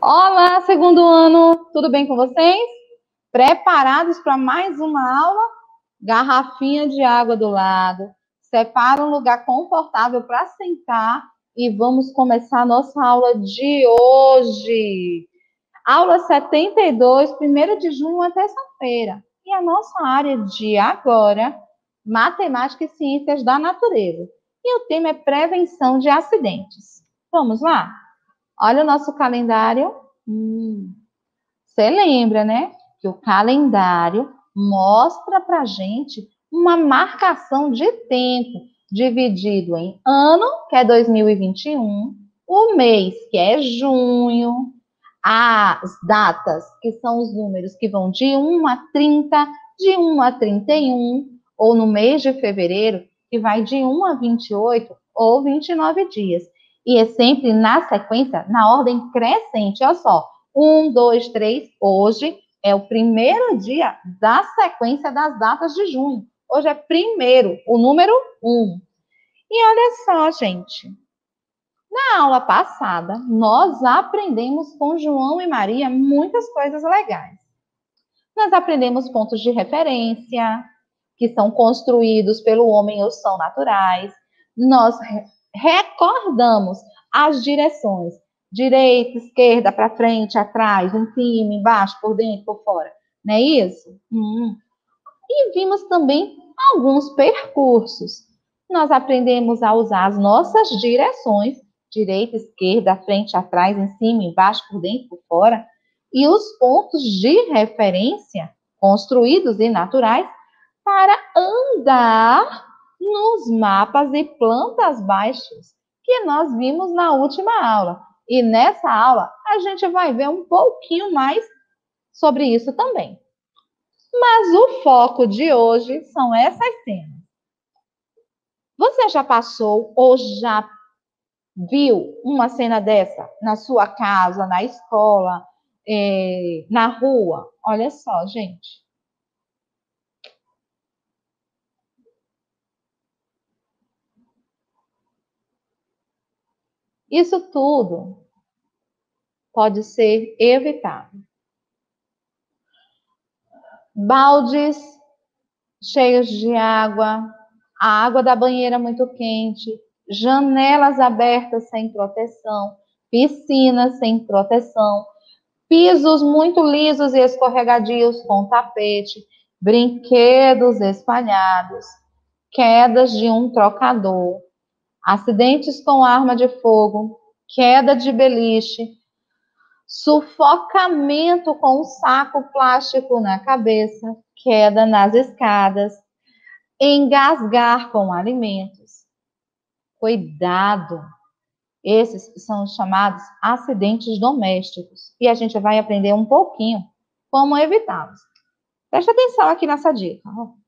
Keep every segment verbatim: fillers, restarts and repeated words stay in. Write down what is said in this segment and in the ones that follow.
Olá, segundo ano, tudo bem com vocês? Preparados para mais uma aula? Garrafinha de água do lado, separa um lugar confortável para sentar e vamos começar a nossa aula de hoje. Aula setenta e dois, primeiro de junho, uma terça-feira. E a nossa área de agora, Matemática e Ciências da Natureza. E o tema é prevenção de acidentes. Vamos lá? Olha o nosso calendário. Hum, você lembra, né? Que o calendário mostra pra gente uma marcação de tempo dividido em ano, que é dois mil e vinte e um, o mês, que é junho, as datas, que são os números que vão de um a trinta, de um a trinta e um, ou no mês de fevereiro, que vai de um a vinte e oito ou vinte e nove dias. E é sempre na sequência, na ordem crescente. Olha só, um, dois, três, hoje é o primeiro dia da sequência das datas de junho. Hoje é primeiro, o número um. E olha só, gente, na aula passada, nós aprendemos com João e Maria muitas coisas legais. Nós aprendemos pontos de referência, que são construídos pelo homem ou são naturais. Nós recordamos as direções, direita, esquerda, para frente, atrás, em cima, embaixo, por dentro, por fora. Não é isso? Hum. E vimos também alguns percursos. Nós aprendemos a usar as nossas direções, direita, esquerda, frente, atrás, em cima, embaixo, por dentro, por fora, e os pontos de referência, construídos e naturais, para andar nos mapas e plantas baixas que nós vimos na última aula. E nessa aula, a gente vai ver um pouquinho mais sobre isso também. Mas o foco de hoje são essas cenas. Você já passou ou já viu uma cena dessa na sua casa, na escola, eh, na rua? Olha só, gente. Isso tudo pode ser evitado. Baldes cheios de água, a água da banheira muito quente, janelas abertas sem proteção, piscinas sem proteção, pisos muito lisos e escorregadios com tapete, brinquedos espalhados, quedas de um trocador, acidentes com arma de fogo, queda de beliche, sufocamento com um saco plástico na cabeça, queda nas escadas, engasgar com alimentos. Cuidado! Esses são os chamados acidentes domésticos. E a gente vai aprender um pouquinho como evitá-los. Preste atenção aqui nessa dica.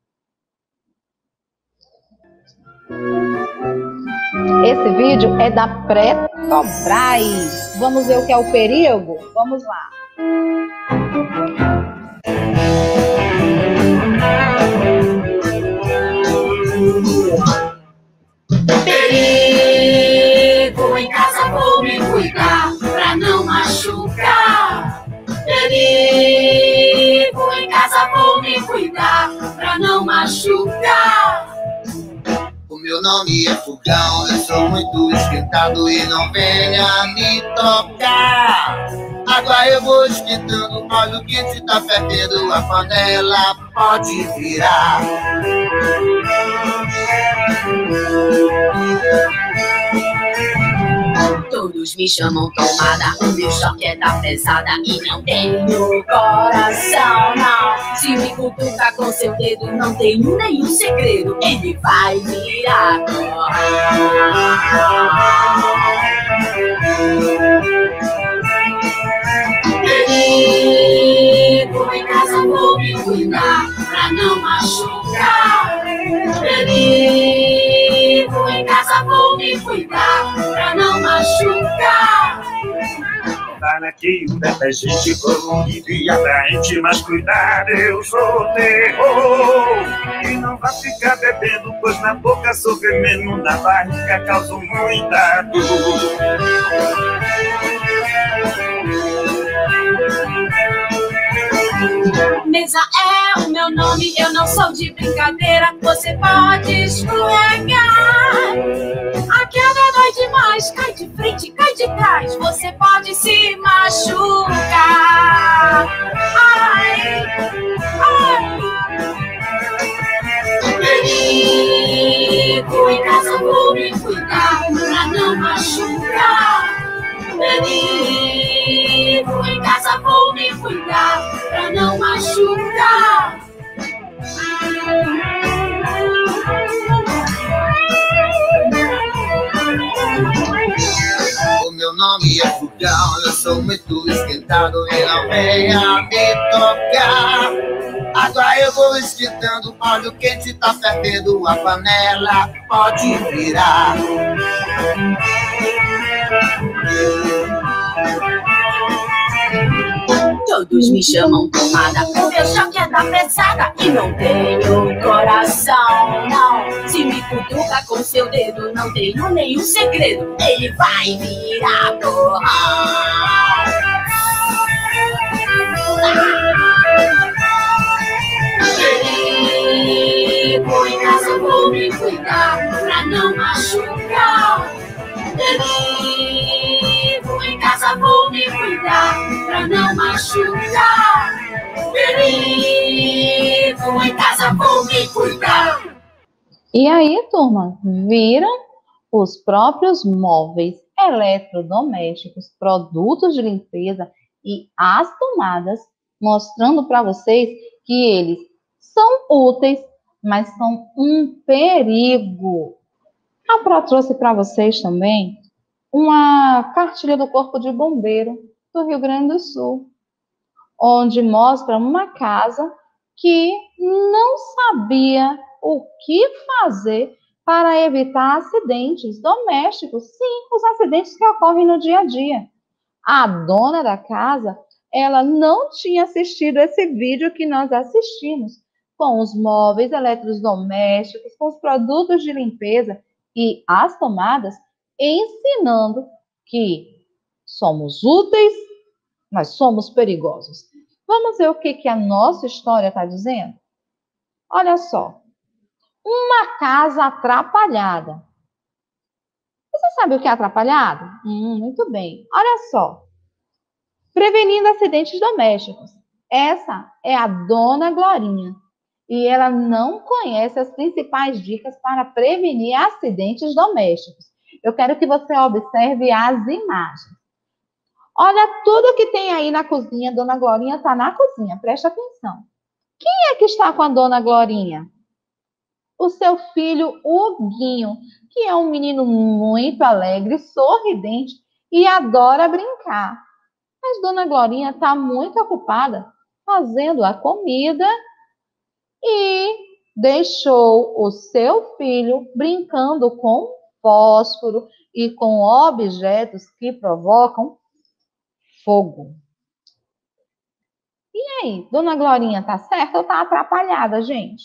Esse vídeo é da Petrobras. Vamos ver o que é o perigo? Vamos lá. Perigo, em casa vou me cuidar pra não machucar. Perigo, em casa vou me cuidar pra não machucar. O meu nome é Fogão, eu sou muito esquentado e não venha me tocar. Água eu vou esquentando, óleo quente tá fervendo, a panela pode virar. Todos me chamam tomada, o meu choque é da pesada e não tenho coração, não. Se me cutucar com seu dedo, não tenho nenhum segredo, ele vai virar. Perigo, em casa vou me cuidar pra não machucar. Perigo, em casa vou me cuidar pra não machucar. Para que o detergente colorido e atraente, mas cuidado, eu sou terror. E não vai ficar bebendo, pois na boca sou veneno, na barriga causo muita dor. limpeza é o meu nome, eu não sou de brincadeira, você pode escorregar. A queda dói demais, cai de frente, cai de trás, você pode se machucar. Ai, ai. Perigo, em casa vou me cuidar pra não machucar. Perigo, em casa vou me cuidar pra não machucar. O meu nome é Fogão, eu sou muito esquentado e não venha me tocar. Agora eu vou esquentando, óleo quente tá fervendo, a panela pode virar. Todos me chamam tomada, o meu choque é da pesada e não tenho coração, não. Se me cutuca com seu dedo, não tenho nenhum segredo, ele vai virar porrão. Perigo, em casa vou me cuidar pra não machucar. Perigo, em casa vou me cuidar pra não machucar. Perigo, em casa vou me cuidar. E aí, turma, viram os próprios móveis eletrodomésticos, produtos de limpeza e as tomadas, mostrando para vocês que eles são úteis, mas são um perigo. A Pro trouxe para vocês também uma cartilha do Corpo de Bombeiro do Rio Grande do Sul, onde mostra uma casa que não sabia o que fazer para evitar acidentes domésticos. Sim, os acidentes que ocorrem no dia a dia. A dona da casa, ela não tinha assistido esse vídeo que nós assistimos, com os móveis eletrodomésticos, com os produtos de limpeza e as tomadas, ensinando que somos úteis, mas somos perigosos. Vamos ver o que, que a nossa história está dizendo? Olha só. Uma casa atrapalhada. Você sabe o que é atrapalhado? Hum, muito bem. Olha só. Prevenindo acidentes domésticos. Essa é a dona Glorinha. E ela não conhece as principais dicas para prevenir acidentes domésticos. Eu quero que você observe as imagens. Olha tudo que tem aí na cozinha. A dona Glorinha está na cozinha. Presta atenção. Quem é que está com a dona Glorinha? O seu filho, Huguinho, que é um menino muito alegre, sorridente e adora brincar. Mas dona Glorinha está muito ocupada fazendo a comida e deixou o seu filho brincando com fósforo e com objetos que provocam fogo. E aí, dona Glorinha tá certa ou tá atrapalhada, gente?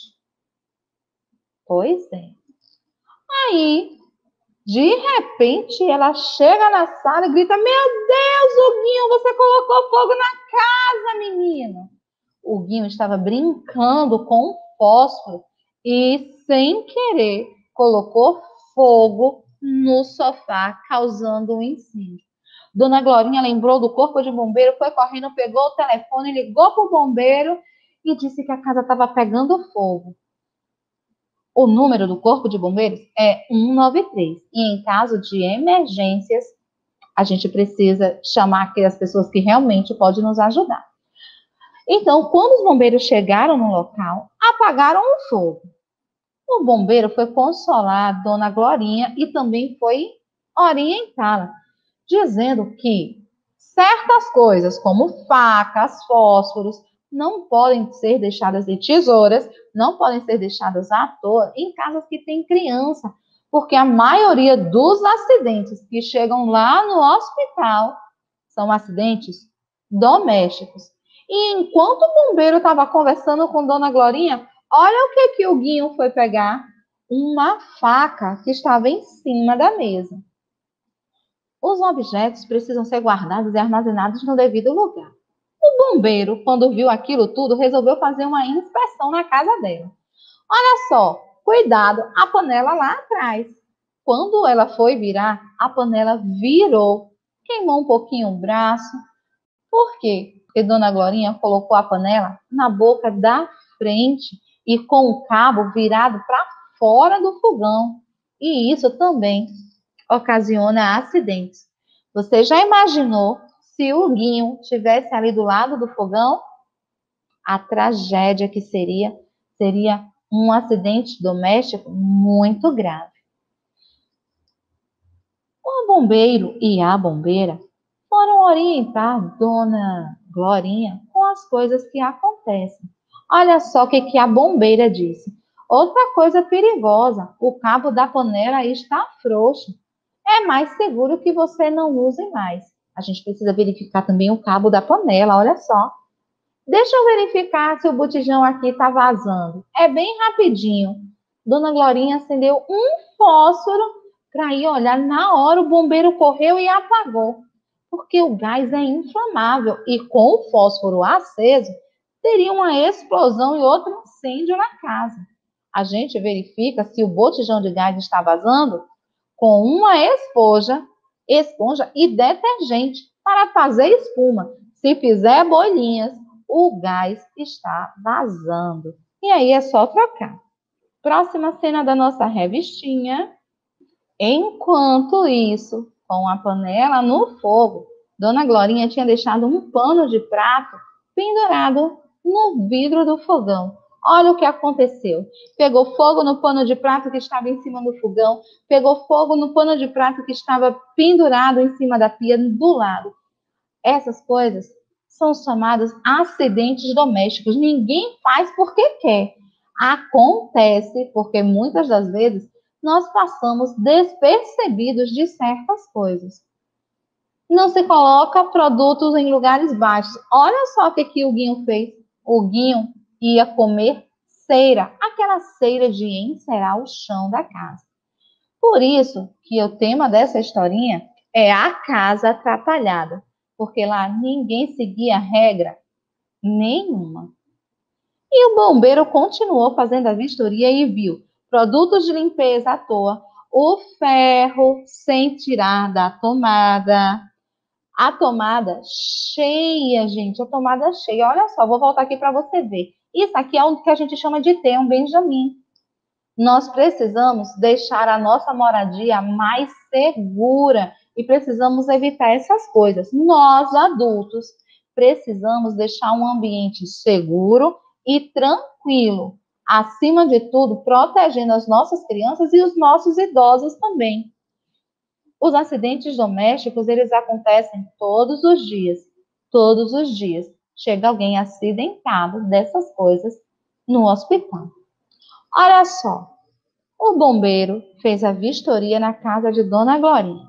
Pois é. Aí, de repente, ela chega na sala e grita: meu Deus, Huguinho, você colocou fogo na casa, menina. O Huguinho estava brincando com fósforo e, sem querer, colocou fogo no sofá, causando um incêndio. Dona Glorinha lembrou do corpo de bombeiro, foi correndo, pegou o telefone, ligou para o bombeiro e disse que a casa estava pegando fogo. O número do corpo de bombeiros é cento e noventa e três. E em caso de emergências, a gente precisa chamar aquelas pessoas que realmente podem nos ajudar. Então, quando os bombeiros chegaram no local, apagaram o fogo. O bombeiro foi consolar a dona Glorinha e também foi orientá-la, dizendo que certas coisas, como facas, fósforos, não podem ser deixadas de tesouras, não podem ser deixadas à toa em casas que tem criança, porque a maioria dos acidentes que chegam lá no hospital são acidentes domésticos. E enquanto o bombeiro estava conversando com Dona Glorinha, olha o que, que o Guinho foi pegar: uma faca que estava em cima da mesa. Os objetos precisam ser guardados e armazenados no devido lugar. O O bombeiro, quando viu aquilo tudo, resolveu fazer uma inspeção na casa dela. Olha só, cuidado, a panela lá atrás. Quando ela foi virar, a panela virou, queimou um pouquinho o braço. Por quê? Porque Dona Glorinha colocou a panela na boca da frente e com o cabo virado para fora do fogão. E isso também ocasiona acidentes. Você já imaginou se o Guinho estivesse ali do lado do fogão? A tragédia que seria, seria um acidente doméstico muito grave. O bombeiro e a bombeira foram orientar Dona Glorinha com as coisas que acontecem. Olha só o que, que a bombeira disse. Outra coisa perigosa, o cabo da panela está frouxo. É mais seguro que você não use mais. A gente precisa verificar também o cabo da panela, olha só. Deixa eu verificar se o botijão aqui está vazando. É bem rapidinho. Dona Glorinha acendeu um fósforo para ir olhar. Na hora o bombeiro correu e apagou. Porque o gás é inflamável e com o fósforo aceso, teria uma explosão e outro incêndio na casa. A gente verifica se o botijão de gás está vazando com uma esponja, esponja e detergente para fazer espuma. Se fizer bolinhas, o gás está vazando. E aí é só trocar. Próxima cena da nossa revistinha. Enquanto isso, com a panela no fogo, Dona Glorinha tinha deixado um pano de prato pendurado no vidro do fogão. Olha o que aconteceu. Pegou fogo no pano de prato que estava em cima do fogão, pegou fogo no pano de prato que estava pendurado em cima da pia do lado. Essas coisas são chamadas acidentes domésticos. Ninguém faz porque quer. Acontece porque muitas das vezes nós passamos despercebidos de certas coisas. Não se coloca produtos em lugares baixos. Olha só o que, que o Guinho fez. O Guinho ia comer cera, aquela cera de encerar o chão da casa. Por isso que o tema dessa historinha é a casa atrapalhada, porque lá ninguém seguia regra nenhuma. E o bombeiro continuou fazendo a vistoria e viu produtos de limpeza à toa, o ferro sem tirar da tomada, a tomada cheia, gente, a tomada cheia. Olha só, vou voltar aqui para você ver. Isso aqui é o que a gente chama de ter um Benjamin. Nós precisamos deixar a nossa moradia mais segura e precisamos evitar essas coisas. Nós, adultos, precisamos deixar um ambiente seguro e tranquilo. Acima de tudo, protegendo as nossas crianças e os nossos idosos também. Os acidentes domésticos, eles acontecem todos os dias. Todos os dias. Chega alguém acidentado dessas coisas no hospital. Olha só, o bombeiro fez a vistoria na casa de Dona Glorinha.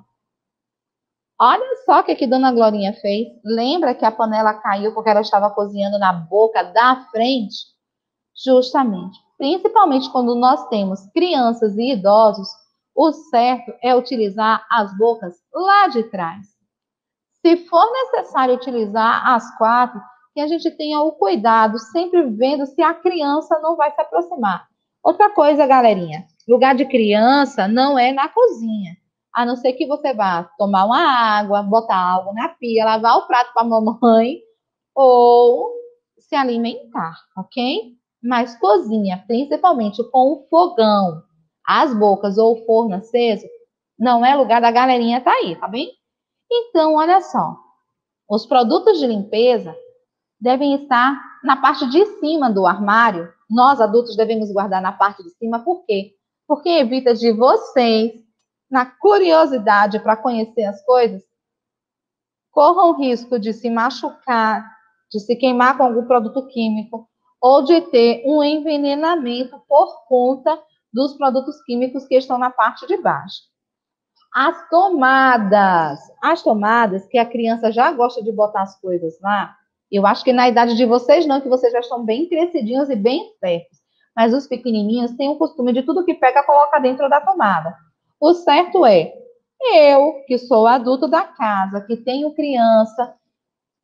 Olha só o que, que Dona Glorinha fez. Lembra que a panela caiu porque ela estava cozinhando na boca da frente? Justamente. Principalmente quando nós temos crianças e idosos, o certo é utilizar as bocas lá de trás. Se for necessário utilizar as quatro, que a gente tenha o cuidado, sempre vendo se a criança não vai se aproximar. Outra coisa, galerinha, lugar de criança não é na cozinha. A não ser que você vá tomar uma água, botar algo na pia, lavar o prato para a mamãe ou se alimentar, ok? Mas cozinha, principalmente com o fogão, as bocas ou o forno aceso, não é lugar da galerinha tá aí, tá bem? Então, olha só, os produtos de limpeza devem estar na parte de cima do armário. Nós, adultos, devemos guardar na parte de cima. Por quê? Porque evita de vocês, na curiosidade para conhecer as coisas, corram o risco de se machucar, de se queimar com algum produto químico ou de ter um envenenamento por conta dos produtos químicos que estão na parte de baixo. As tomadas, as tomadas que a criança já gosta de botar as coisas lá, eu acho que na idade de vocês não, que vocês já estão bem crescidinhos e bem espertos. Mas os pequenininhos têm o costume de tudo que pega, coloca dentro da tomada. O certo é, eu, que sou adulto da casa, que tenho criança,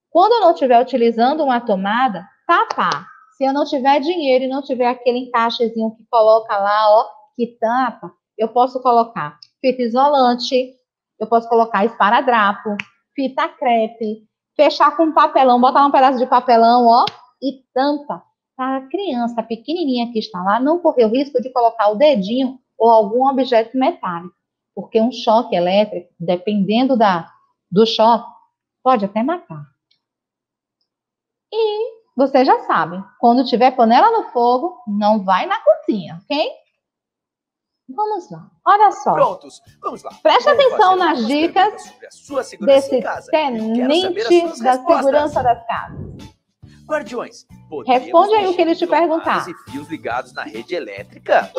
Quando eu não estiver utilizando uma tomada, tapar. Se eu não tiver dinheiro e não tiver aquele encaixezinho que coloca lá, ó, que tampa, eu posso colocar fita isolante, eu posso colocar esparadrapo, fita crepe, fechar com papelão, botar um pedaço de papelão, ó, e tampa. Para a criança pequenininha que está lá não correr o risco de colocar o dedinho ou algum objeto metálico. Porque um choque elétrico, dependendo da, do choque, pode até matar. E vocês já sabem, quando tiver panela no fogo, não vai na cozinha, ok? Vamos lá, olha só. Prontos, vamos lá. Preste Vamos atenção fazer nas algumas dicas perguntas sobre a sua segurança desse em casa. Quero saber as tenente suas da respostas. segurança das casas. Guardiões, podemos Responde aí o que mexer ele em te tomadas perguntar. e fios ligados na rede elétrica?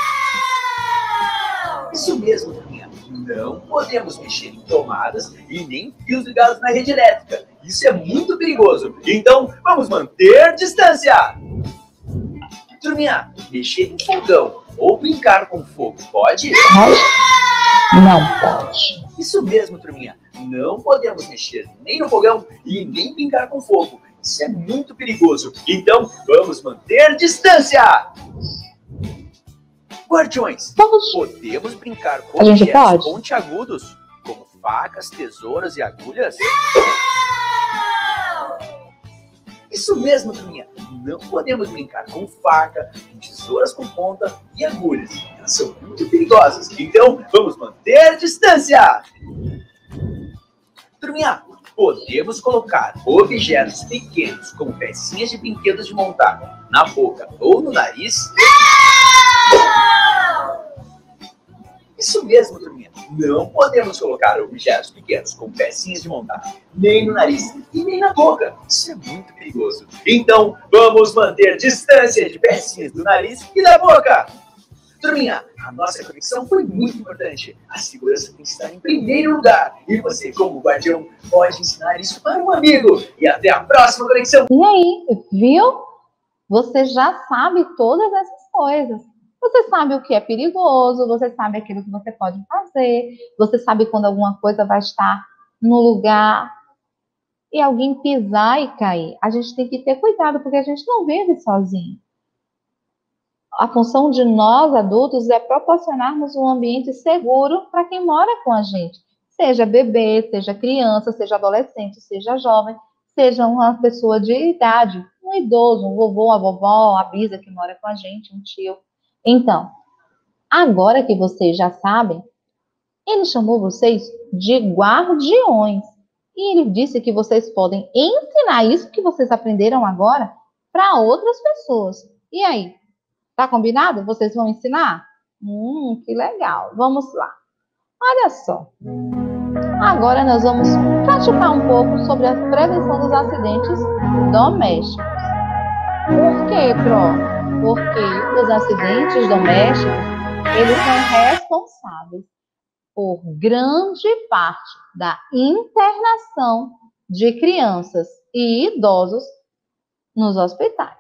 Isso mesmo, Turminha. Não podemos mexer em tomadas e nem fios ligados na rede elétrica. Isso é muito perigoso. Então, vamos manter distância. Turminha, mexer em fogão ou brincar com fogo pode? Não pode. Isso mesmo, Turminha. Não podemos mexer nem no fogão e nem brincar com fogo. Isso é muito perigoso. Então, vamos manter distância. Guardiões, Vamos. podemos brincar com A gente objetos pode? pontiagudos, como facas, tesouras e agulhas? Isso mesmo, Turminha. Não podemos brincar com faca, com tesouras com ponta e agulhas. Elas são muito perigosas. Então, vamos manter distância. Turminha, podemos colocar objetos pequenos, como pecinhas de brinquedos de montar, na boca ou no nariz? Isso mesmo, Turminha. Não podemos colocar objetos pequenos, como pecinhas de montar, nem no nariz e nem na boca. Isso é muito perigoso. Então, vamos manter distância de pecinhas do nariz e da boca. Turminha, a nossa conexão foi muito importante. A segurança tem que estar em primeiro lugar. E você, como guardião, pode ensinar isso para um amigo. E até a próxima conexão. E aí, viu? Você já sabe todas essas coisas. Você sabe o que é perigoso, você sabe aquilo que você pode fazer, você sabe quando alguma coisa vai estar no lugar e alguém pisar e cair. A gente tem que ter cuidado, porque a gente não vive sozinho. A função de nós, adultos, é proporcionarmos um ambiente seguro para quem mora com a gente. Seja bebê, seja criança, seja adolescente, seja jovem, seja uma pessoa de idade, um idoso, um vovô, uma vovó, a bisa que mora com a gente, um tio. Então, agora que vocês já sabem, ele chamou vocês de guardiões. E ele disse que vocês podem ensinar isso que vocês aprenderam agora para outras pessoas. E aí? Tá combinado? Vocês vão ensinar? Hum, que legal. Vamos lá. Olha só. Agora nós vamos praticar um pouco sobre a prevenção dos acidentes domésticos. Por quê, Pro? Porque os acidentes domésticos, eles são responsáveis por grande parte da internação de crianças e idosos nos hospitais.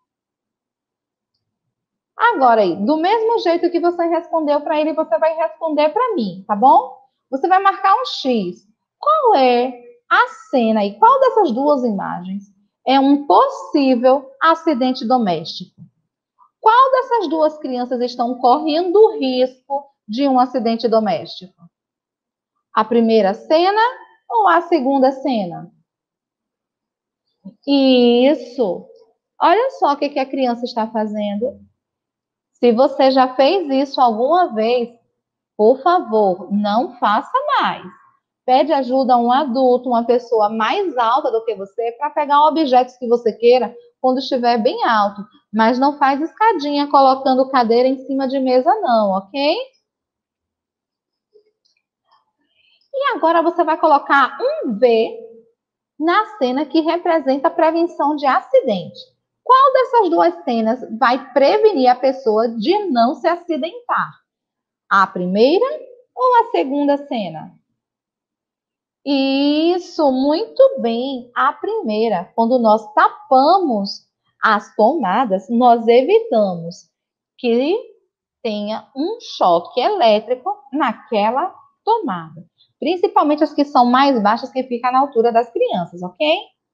Agora aí, do mesmo jeito que você respondeu para ele, você vai responder para mim, tá bom? Você vai marcar um X. Qual é a cena e qual dessas duas imagens é um possível acidente doméstico? Qual dessas duas crianças estão correndo o risco de um acidente doméstico? A primeira cena ou a segunda cena? Isso. Olha só o que que a criança está fazendo. Se você já fez isso alguma vez, por favor, não faça mais. Pede ajuda a um adulto, uma pessoa mais alta do que você, para pegar objetos que você queira quando estiver bem alto. Mas não faz escadinha colocando cadeira em cima de mesa, não, ok? E agora você vai colocar um V na cena que representa a prevenção de acidente. Qual dessas duas cenas vai prevenir a pessoa de não se acidentar? A primeira ou a segunda cena? Isso, muito bem. A primeira, quando nós tapamos as tomadas, nós evitamos que tenha um choque elétrico naquela tomada. Principalmente as que são mais baixas, que ficam na altura das crianças, ok?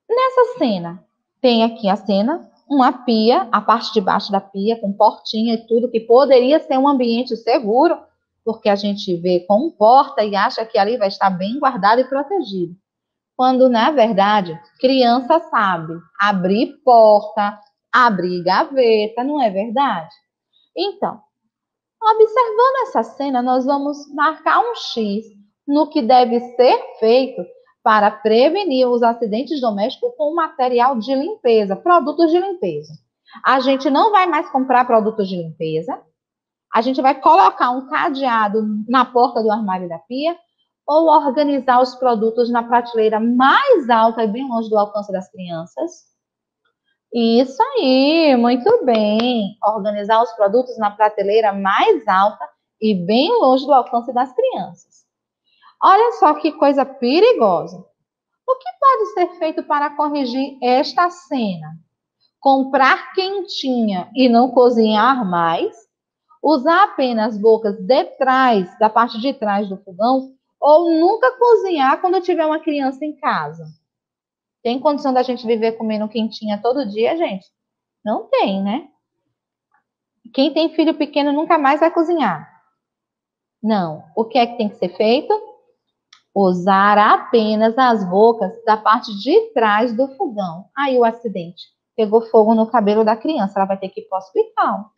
Nessa cena, tem aqui a cena, uma pia, a parte de baixo da pia, com portinha e tudo, que poderia ser um ambiente seguro, porque a gente vê com porta e acha que ali vai estar bem guardado e protegido. Quando, na verdade, criança sabe abrir porta, abrir gaveta, não é verdade? Então, observando essa cena, nós vamos marcar um X no que deve ser feito para prevenir os acidentes domésticos com material de limpeza, produtos de limpeza. A gente não vai mais comprar produtos de limpeza, a gente vai colocar um cadeado na porta do armário da pia ou organizar os produtos na prateleira mais alta e bem longe do alcance das crianças. Isso aí, muito bem. Organizar os produtos na prateleira mais alta e bem longe do alcance das crianças. Olha só que coisa perigosa. O que pode ser feito para corrigir esta cena? Comprar quentinha e não cozinhar mais? Usar apenas bocas de trás, da parte de trás do fogão? Ou nunca cozinhar quando tiver uma criança em casa? Tem condição da gente viver comendo quentinha todo dia, gente? Não tem, né? Quem tem filho pequeno nunca mais vai cozinhar. Não. O que é que tem que ser feito? Usar apenas as bocas da parte de trás do fogão. Aí o acidente. Pegou fogo no cabelo da criança. Ela vai ter que ir para o hospital.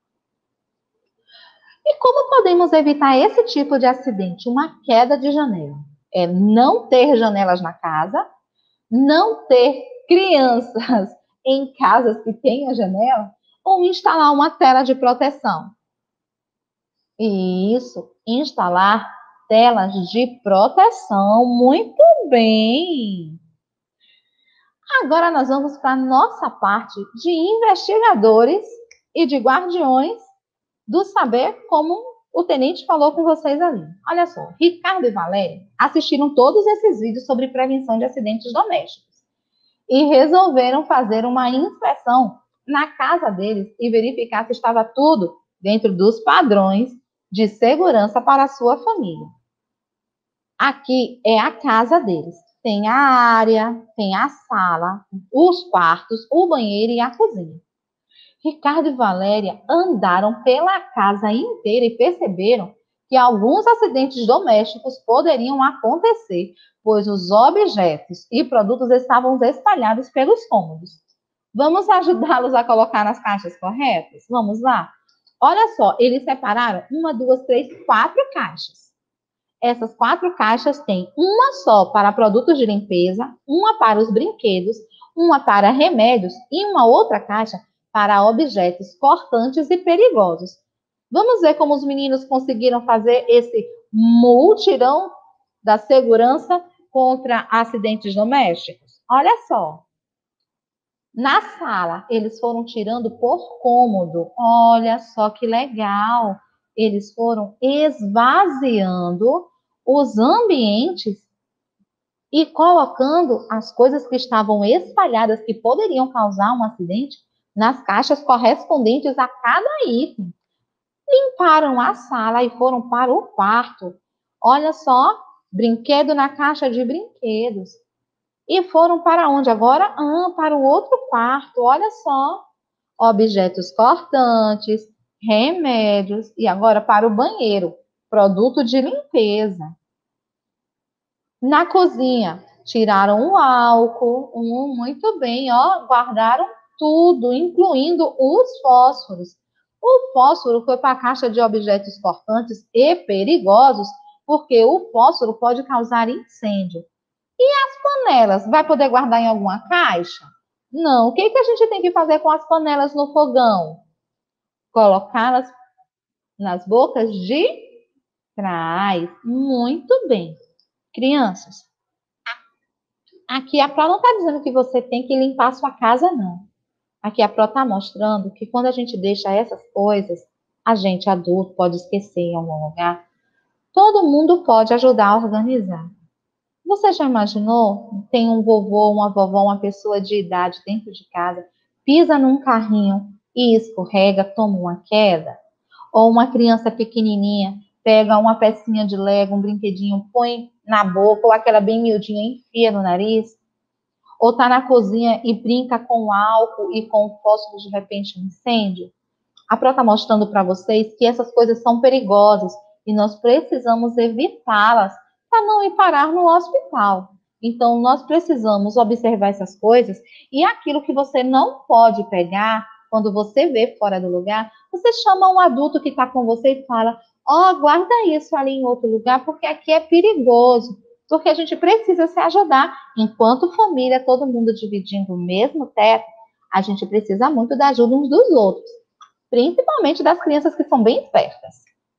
E como podemos evitar esse tipo de acidente? Uma queda de janela. É não ter janelas na casa, não ter crianças em casas que tenham janela, ou instalar uma tela de proteção. Isso, instalar telas de proteção. Muito bem! Agora nós vamos para a nossa parte de investigadores e de guardiões do saber, como o tenente falou com vocês ali. Olha só, Ricardo e Valéria assistiram todos esses vídeos sobre prevenção de acidentes domésticos e resolveram fazer uma inspeção na casa deles e verificar se estava tudo dentro dos padrões de segurança para a sua família. Aqui é a casa deles. Tem a área, tem a sala, os quartos, o banheiro e a cozinha. Ricardo e Valéria andaram pela casa inteira e perceberam que alguns acidentes domésticos poderiam acontecer, pois os objetos e produtos estavam espalhados pelos cômodos. Vamos ajudá-los a colocar nas caixas corretas? Vamos lá? Olha só, eles separaram uma, duas, três, quatro caixas. Essas quatro caixas têm uma só para produtos de limpeza, uma para os brinquedos, uma para remédios e uma outra caixa para objetos cortantes e perigosos. Vamos ver como os meninos conseguiram fazer esse multirão da segurança contra acidentes domésticos? Olha só. Na sala, eles foram tirando por cômodo. Olha só que legal. Eles foram esvaziando os ambientes e colocando as coisas que estavam espalhadas, que poderiam causar um acidente, nas caixas correspondentes a cada item. Limparam a sala e foram para o quarto. Olha só, brinquedo na caixa de brinquedos. E foram para onde agora? Ah, para o outro quarto. Olha só, objetos cortantes, remédios. E agora para o banheiro, produto de limpeza. Na cozinha, tiraram o álcool. Hum, muito bem, ó, guardaram tudo, incluindo os fósforos. O fósforo foi para a caixa de objetos cortantes e perigosos, porque o fósforo pode causar incêndio. E as panelas? Vai poder guardar em alguma caixa? Não. O que, que a gente tem que fazer com as panelas no fogão? Colocá-las nas bocas de trás. Muito bem. Crianças, aqui a Pro não está dizendo que você tem que limpar a sua casa, não. Aqui a Pro está mostrando que quando a gente deixa essas coisas, a gente adulto pode esquecer em algum lugar. Todo mundo pode ajudar a organizar. Você já imaginou? Tem um vovô, uma vovó, uma pessoa de idade dentro de casa, pisa num carrinho e escorrega, toma uma queda? Ou uma criança pequenininha pega uma pecinha de Lego, um brinquedinho, põe na boca, ou aquela bem miudinha, enfia no nariz? Ou está na cozinha e brinca com álcool e com fósforo, de repente um incêndio? A Pro está mostrando para vocês que essas coisas são perigosas e nós precisamos evitá-las para não ir parar no hospital. Então, nós precisamos observar essas coisas e aquilo que você não pode pegar, quando você vê fora do lugar, você chama um adulto que está com você e fala: ó, oh, guarda isso ali em outro lugar, porque aqui é perigoso. Porque a gente precisa se ajudar. Enquanto família, todo mundo dividindo o mesmo teto, a gente precisa muito da ajuda uns dos outros. Principalmente das crianças que são bem espertas.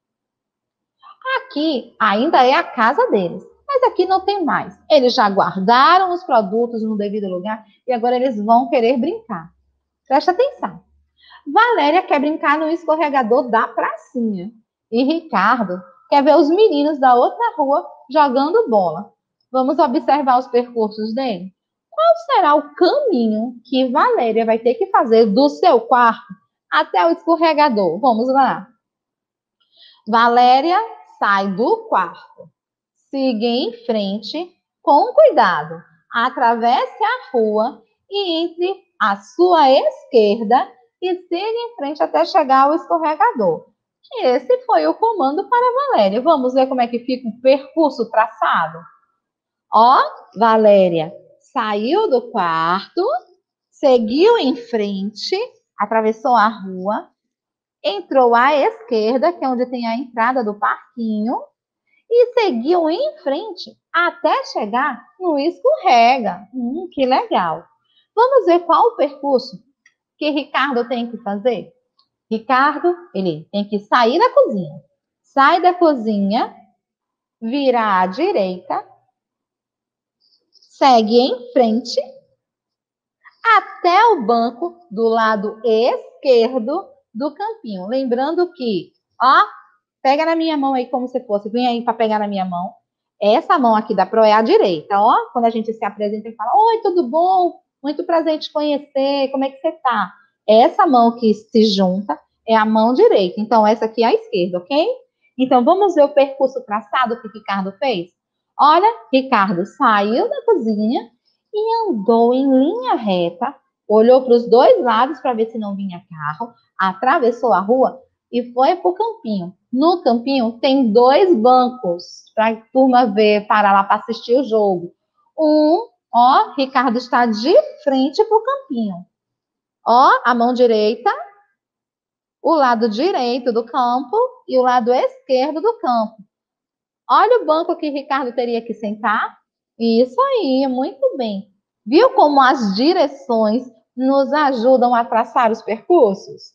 Aqui ainda é a casa deles. Mas aqui não tem mais. Eles já guardaram os produtos no devido lugar e agora eles vão querer brincar. Presta atenção. Valéria quer brincar no escorregador da pracinha. E Ricardo quer ver os meninos da outra rua jogando bola. Vamos observar os percursos dele? Qual será o caminho que Valéria vai ter que fazer do seu quarto até o escorregador? Vamos lá. Valéria sai do quarto. Siga em frente com cuidado. Atravesse a rua e entre à sua esquerda e siga em frente até chegar ao escorregador. Esse foi o comando para Valéria. Vamos ver como é que fica o percurso traçado? Ó, Valéria saiu do quarto, seguiu em frente, atravessou a rua, entrou à esquerda, que é onde tem a entrada do parquinho, e seguiu em frente até chegar no escorrega. Hum, que legal. Vamos ver qual o percurso que Ricardo tem que fazer? Ricardo, ele tem que sair da cozinha. Sai da cozinha, vira à direita, segue em frente, até o banco do lado esquerdo do campinho. Lembrando que, ó, pega na minha mão aí como se fosse, vem aí para pegar na minha mão. Essa mão aqui da Pro é a direita, ó. Quando a gente se apresenta e fala: oi, tudo bom? Muito prazer em te conhecer, como é que você tá? Essa mão que se junta é a mão direita. Então, essa aqui é a esquerda, ok? Então, vamos ver o percurso traçado que Ricardo fez? Olha, Ricardo saiu da cozinha e andou em linha reta, olhou para os dois lados para ver se não vinha carro, atravessou a rua e foi para o campinho. No campinho tem dois bancos para a turma ver, parar lá para assistir o jogo. Um, ó, Ricardo está de frente para o campinho. Ó, a mão direita, o lado direito do campo e o lado esquerdo do campo. Olha o banco que Ricardo teria que sentar. Isso aí, muito bem. Viu como as direções nos ajudam a traçar os percursos?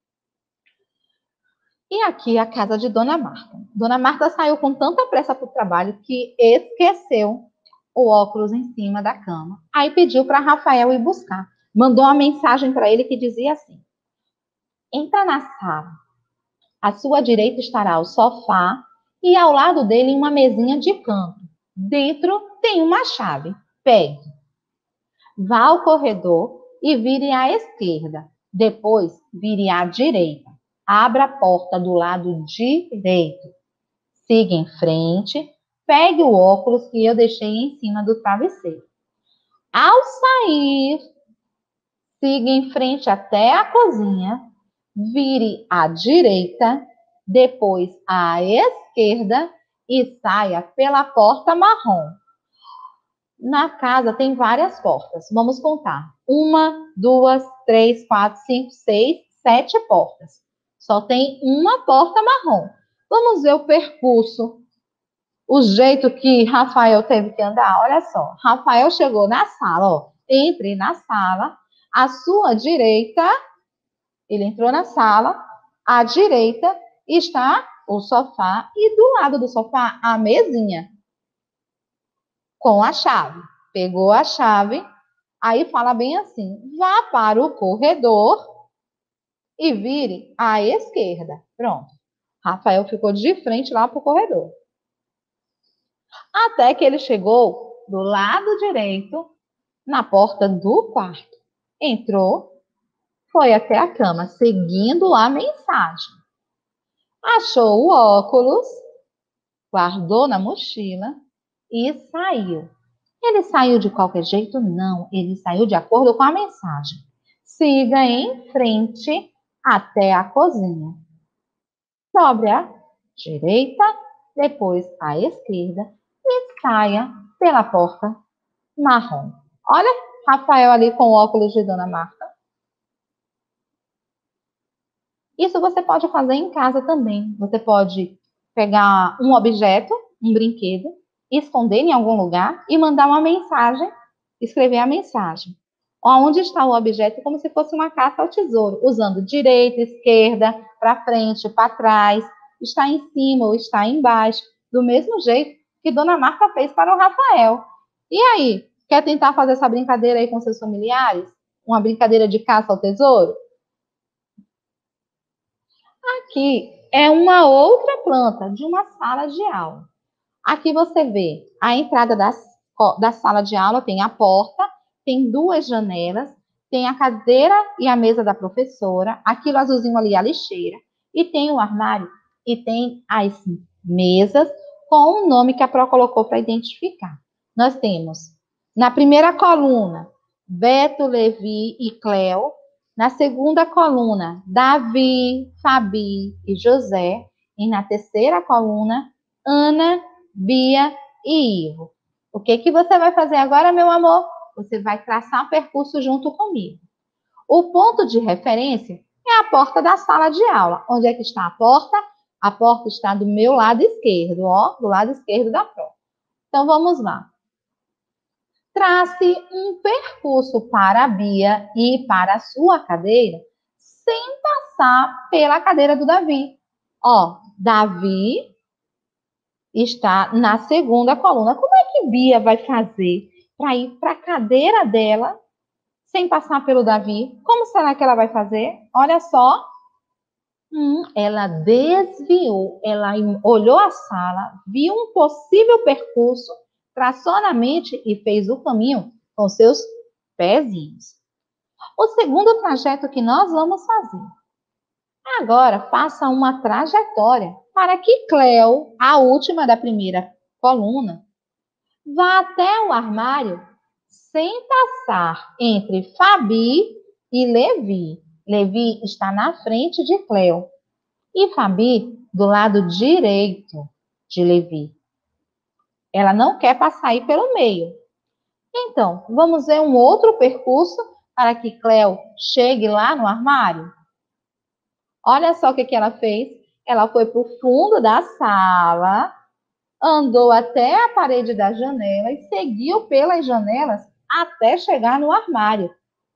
E aqui a casa de Dona Marta. Dona Marta saiu com tanta pressa para o trabalho que esqueceu o óculos em cima da cama. Aí pediu para Rafael ir buscar. Mandou uma mensagem para ele que dizia assim: entra na sala. À sua direita estará o sofá e ao lado dele uma mesinha de canto. Dentro tem uma chave. Pegue. Vá ao corredor e vire à esquerda. Depois, vire à direita. Abra a porta do lado direito. Siga em frente. Pegue o óculos que eu deixei em cima do travesseiro. Ao sair, siga em frente até a cozinha. Vire à direita. Depois à esquerda e saia pela porta marrom. Na casa tem várias portas. Vamos contar. Uma, duas, três, quatro, cinco, seis, sete portas. Só tem uma porta marrom. Vamos ver o percurso. O jeito que Rafael teve que andar. Olha só. Rafael chegou na sala, ó. Entre na sala. À sua direita, ele entrou na sala. À direita está o sofá e do lado do sofá a mesinha com a chave. Pegou a chave, aí fala bem assim: vá para o corredor e vire à esquerda. Pronto. Rafael ficou de frente lá para o corredor. Até que ele chegou do lado direito, na porta do quarto. Entrou, foi até a cama, seguindo a mensagem. Achou o óculos, guardou na mochila e saiu. Ele saiu de qualquer jeito? Não, ele saiu de acordo com a mensagem. Siga em frente até a cozinha. Sobre a direita, depois à esquerda e saia pela porta marrom. Olha, Rafael ali com o óculos de Dona Marta. Isso você pode fazer em casa também. Você pode pegar um objeto, um brinquedo, esconder em algum lugar e mandar uma mensagem, escrever a mensagem. Onde está o objeto, como se fosse uma caça ao tesouro, usando direita, esquerda, para frente, para trás, está em cima ou está embaixo, do mesmo jeito que Dona Marta fez para o Rafael. E aí, quer tentar fazer essa brincadeira aí com seus familiares? Uma brincadeira de caça ao tesouro? Aqui é uma outra planta de uma sala de aula. Aqui você vê a entrada da, da sala de aula, tem a porta, tem duas janelas, tem a cadeira e a mesa da professora, aquilo azulzinho ali, a lixeira, e tem o armário, e tem as mesas com o nome que a Pro colocou para identificar. Nós temos, na primeira coluna, Beto, Levi e Cleo. Na segunda coluna, Davi, Fabi e José. E na terceira coluna, Ana, Bia e Ivo. O que que você vai fazer agora, meu amor? Você vai traçar o percurso junto comigo. O ponto de referência é a porta da sala de aula. Onde é que está a porta? A porta está do meu lado esquerdo, ó, do lado esquerdo da Pro. Então, vamos lá. Trace um percurso para a Bia e para a sua cadeira, sem passar pela cadeira do Davi. Ó, Davi está na segunda coluna. Como é que Bia vai fazer para ir para a cadeira dela sem passar pelo Davi? Como será que ela vai fazer? Olha só. Hum, ela desviou, ela olhou a sala, viu um possível percurso, traçou na mente e fez o caminho com seus pezinhos. O segundo trajeto que nós vamos fazer. Agora, faça uma trajetória para que Cleo, a última da primeira coluna, vá até o armário sem passar entre Fabi e Levi. Levi está na frente de Cleo e Fabi do lado direito de Levi. Ela não quer passar aí pelo meio. Então, vamos ver um outro percurso para que Cleo chegue lá no armário? Olha só o que, que ela fez. Ela foi para o fundo da sala, andou até a parede da janela e seguiu pelas janelas até chegar no armário.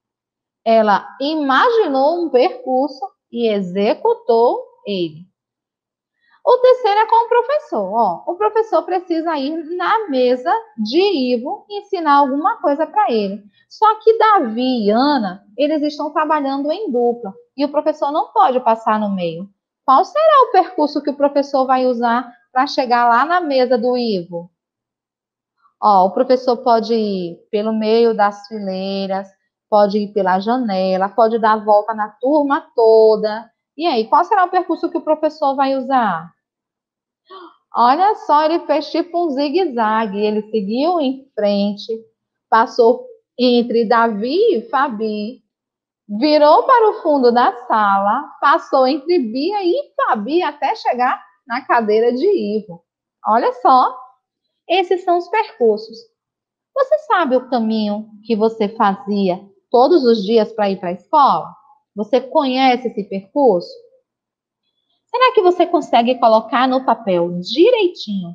Ela imaginou um percurso e executou ele. O terceiro é com o professor. Ó, o professor precisa ir na mesa de Ivo e ensinar alguma coisa para ele. Só que Davi e Ana, eles estão trabalhando em dupla e o professor não pode passar no meio. Qual será o percurso que o professor vai usar para chegar lá na mesa do Ivo? Ó, o professor pode ir pelo meio das fileiras, pode ir pela janela, pode dar a volta na turma toda. E aí, qual será o percurso que o professor vai usar? Olha só, ele fez tipo um zigue-zague. Ele seguiu em frente, passou entre Davi e Fabi, virou para o fundo da sala, passou entre Bia e Fabi até chegar na cadeira de Ivo. Olha só, esses são os percursos. Você sabe o caminho que você fazia todos os dias para ir para a escola? Você conhece esse percurso? Será que você consegue colocar no papel direitinho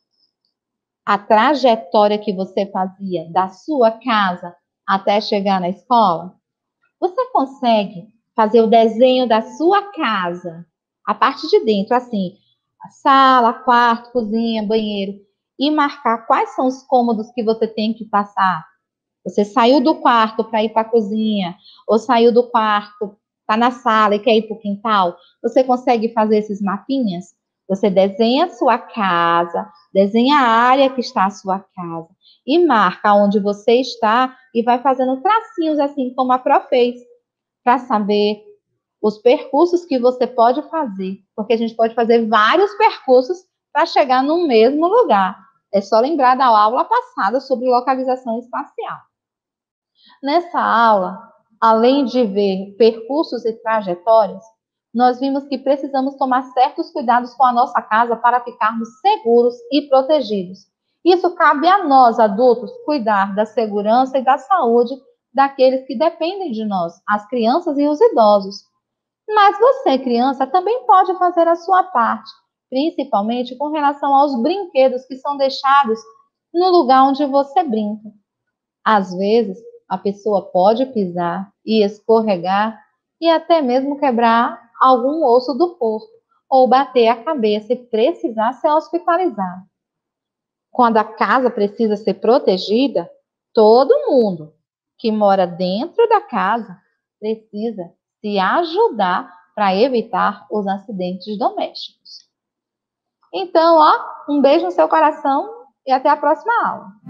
a trajetória que você fazia da sua casa até chegar na escola? Você consegue fazer o desenho da sua casa, a parte de dentro, assim, a sala, quarto, cozinha, banheiro, e marcar quais são os cômodos que você tem que passar? Você saiu do quarto para ir para a cozinha, ou saiu do quarto, está na sala e quer ir para o quintal? Você consegue fazer esses mapinhas? Você desenha a sua casa, desenha a área que está a sua casa e marca onde você está e vai fazendo tracinhos assim como a Pro fez, para saber os percursos que você pode fazer, porque a gente pode fazer vários percursos para chegar no mesmo lugar. É só lembrar da aula passada sobre localização espacial. Nessa aula, além de ver percursos e trajetórias, nós vimos que precisamos tomar certos cuidados com a nossa casa para ficarmos seguros e protegidos. Isso cabe a nós, adultos, cuidar da segurança e da saúde daqueles que dependem de nós, as crianças e os idosos. Mas você, criança, também pode fazer a sua parte, principalmente com relação aos brinquedos que são deixados no lugar onde você brinca. Às vezes, a pessoa pode pisar e escorregar e até mesmo quebrar algum osso do corpo ou bater a cabeça e precisar ser hospitalizado. Quando a casa precisa ser protegida, todo mundo que mora dentro da casa precisa se ajudar para evitar os acidentes domésticos. Então, ó, um beijo no seu coração e até a próxima aula.